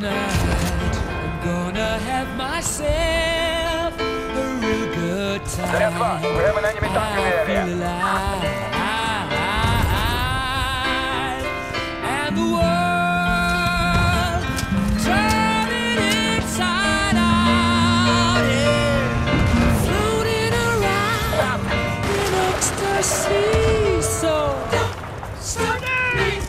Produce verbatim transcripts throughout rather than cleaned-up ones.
tonight. I'm gonna have myself a real good time. I feel alive, and the world turning inside out, yeah. Floating around in ecstasy. So don't stop me.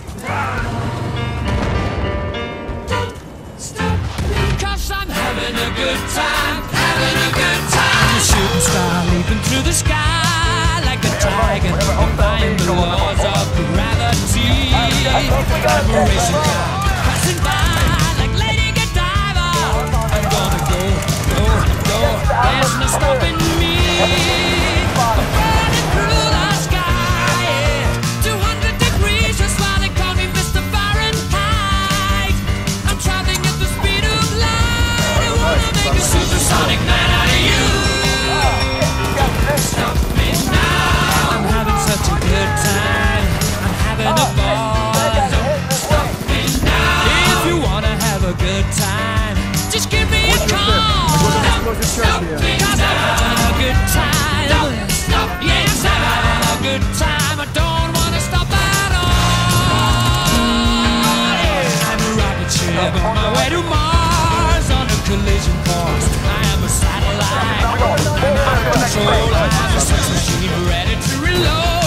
I'm having a good time, having a good time. I'm a shooting star leaping through the sky like a tiger, defying the laws of gravity. I'm a racing car passing by like Lady Godiva. I'm gonna go, go, go. There's no stopping me. I'm burning through the sky, yeah. two hundred degrees, that's why they call me Mister Fahrenheit. I'm traveling at the speed of light. Make a supersonic man out of you. Don't stop me now. I'm having such a good time. I'm having a ball. Don't stop me now. If you wanna have a good time, just give me a call. Don't stop me now. I'm having a good time. Don't stop me now. Yes, I'm having a good time. I don't wanna stop at all. I'm a rocket ship on my way to Mars on a collision course. I am a satellite. I'm out of control. I have a sex machine ready to reload.